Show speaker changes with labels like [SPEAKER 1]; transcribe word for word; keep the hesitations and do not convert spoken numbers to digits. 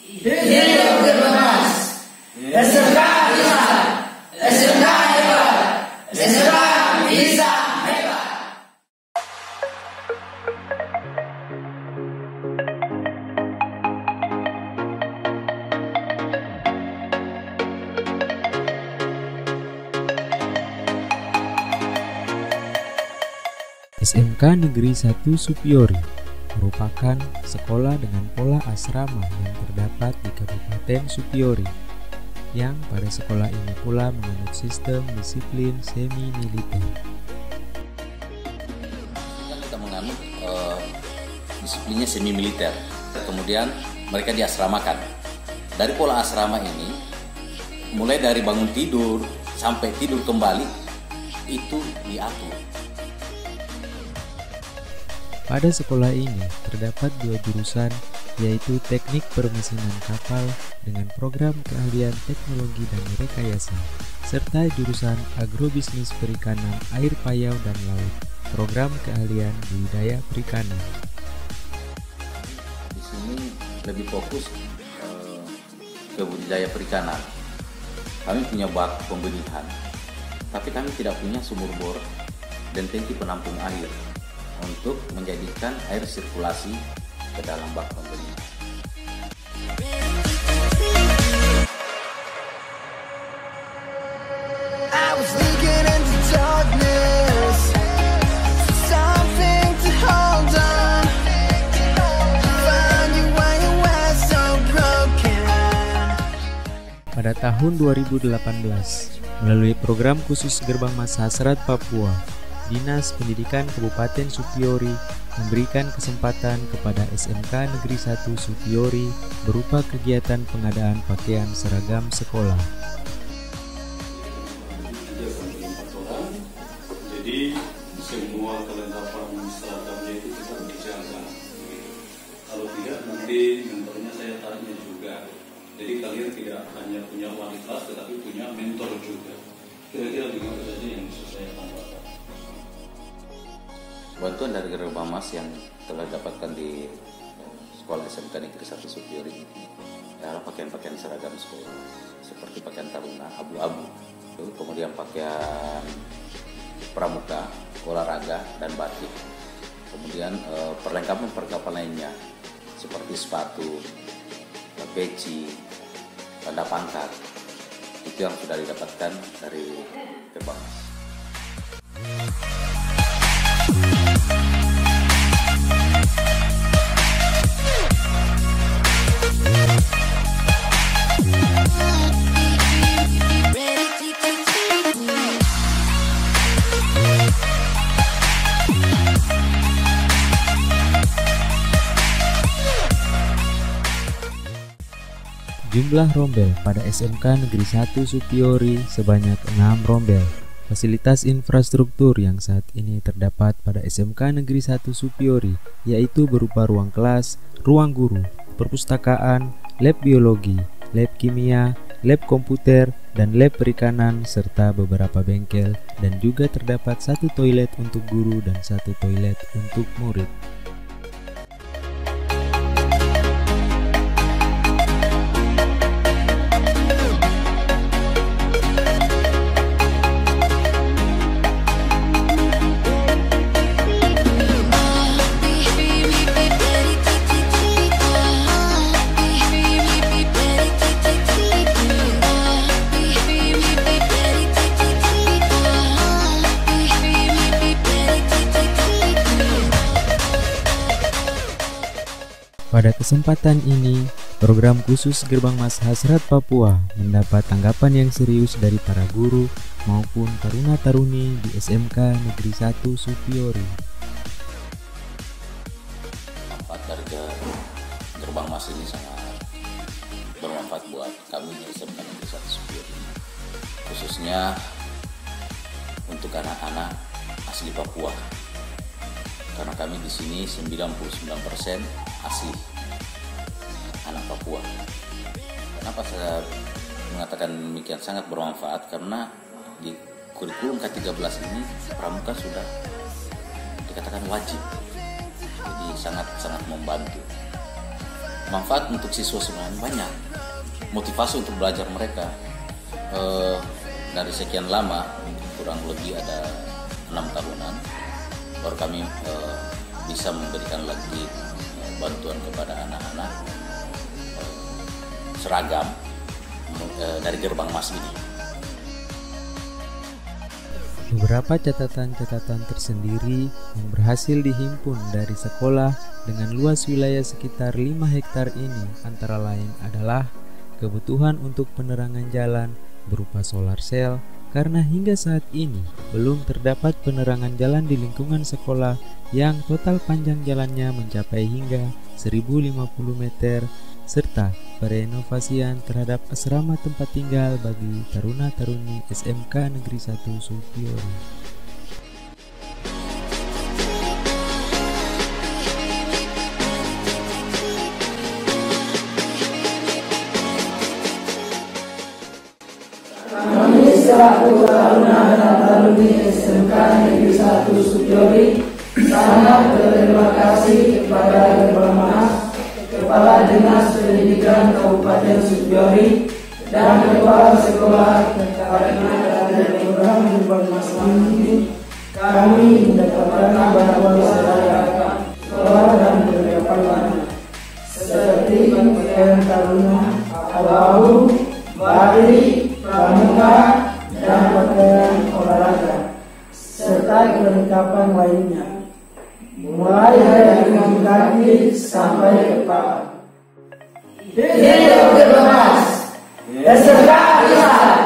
[SPEAKER 1] Hidup Gerbamas. S M K bisa. S M K hebat. S M K bisa hebat.
[SPEAKER 2] S M K Negeri satu Supiori merupakan sekolah dengan pola asrama yang terdapat di Kabupaten Supiori, yang pada sekolah ini pula menganut sistem disiplin semi-militer.
[SPEAKER 3] Kita menganut uh, disiplinnya semi-militer, kemudian mereka diasramakan. Dari pola asrama ini, mulai dari bangun tidur sampai tidur kembali, itu diatur.
[SPEAKER 2] Pada sekolah ini terdapat dua jurusan, yaitu Teknik Permesinan Kapal dengan program keahlian teknologi dan rekayasa, serta jurusan Agrobisnis Perikanan Air Payau dan Laut, program keahlian budidaya perikanan.
[SPEAKER 3] Di sini lebih fokus eh, ke budidaya perikanan. Kami punya bak pembenihan, tapi kami tidak punya sumur bor dan tangki penampung air untuk menjadikan air sirkulasi ke dalam bak pembenihan.
[SPEAKER 2] Pada tahun dua ribu delapan belas, melalui program khusus Gerbang Mas Hasrat Papua, Dinas Pendidikan Kabupaten Supiori memberikan kesempatan kepada S M K Negeri satu Supiori berupa kegiatan pengadaan pakaian seragam sekolah.
[SPEAKER 4] Jadi semua kelengkapan seragamnya itu kita bicarakan. Kalau tidak nanti mentornya saya tanya juga. Jadi kalian tidak hanya punya wali kelas tetapi punya mentor juga. Kira-kira begitu saja yang bisa saya tambahkan.
[SPEAKER 3] Bantuan dari Gerbang Mas yang telah didapatkan di sekolah S M K Negeri satu Supiori ini adalah pakaian-pakaian seragam sekolah seperti pakaian taruna abu-abu, kemudian pakaian pramuka, olahraga dan batik, kemudian eh, perlengkapan-perlengkapan lainnya seperti sepatu, peci, tanda pangkat, itu yang sudah didapatkan dari Gerbang Mas.
[SPEAKER 2] Jumlah rombel pada S M K Negeri satu Supiori sebanyak enam rombel. Fasilitas infrastruktur yang saat ini terdapat pada S M K Negeri satu Supiori yaitu berupa ruang kelas, ruang guru, perpustakaan, lab biologi, lab kimia, lab komputer, dan lab perikanan, serta beberapa bengkel, dan juga terdapat satu toilet untuk guru dan satu toilet untuk murid. Pada kesempatan ini, program khusus Gerbang Mas Hasrat Papua mendapat tanggapan yang serius dari para guru maupun taruna-taruni di S M K Negeri satu Supiori.
[SPEAKER 3] Manfaat dari Gerbang Mas ini sangat bermanfaat buat kami di S M K Negeri satu Supiori, khususnya untuk anak-anak asli Papua. Karena kami di sini sembilan puluh sembilan persen asli anak Papua. Kenapa saya mengatakan demikian sangat bermanfaat? Karena di kurikulum K tiga belas ini pramuka sudah dikatakan wajib, jadi sangat-sangat membantu. manfaat untuk siswa sebenarnya banyak, motivasi untuk belajar mereka. Eh, dari sekian lama, kurang lebih ada enam tahunan, baru kami eh, bisa memberikan lagi eh, bantuan kepada anak-anak eh, seragam eh, dari Gerbang Mas ini.
[SPEAKER 2] Beberapa catatan-catatan tersendiri yang berhasil dihimpun dari sekolah dengan luas wilayah sekitar lima hektar ini antara lain adalah kebutuhan untuk penerangan jalan berupa solar cell, karena hingga saat ini belum terdapat penerangan jalan di lingkungan sekolah yang total panjang jalannya mencapai hingga seribu lima puluh meter, serta perenovasian terhadap asrama tempat tinggal bagi taruna-taruni S M K Negeri satu Supiori.
[SPEAKER 1] Kami selaku taruna dan taruni S M K Negeri satu Supiori sangat berterima kasih kepada Gerbang Mas, Kepala Dinas Pendidikan Kabupaten Supiori, dan Kepala Sekolah karena adanya program Gerbang Mas ini kami mendapatkan bantuan seragam sekolah dan beberapa lainnya seperti pakaian taruna, abu-abu, batik, pramuka, dan pakaian olahraga serta kelengkapan lainnya, mulai dari kaki sampai kepala. Hidup Gerbang Mas, S M K bisa.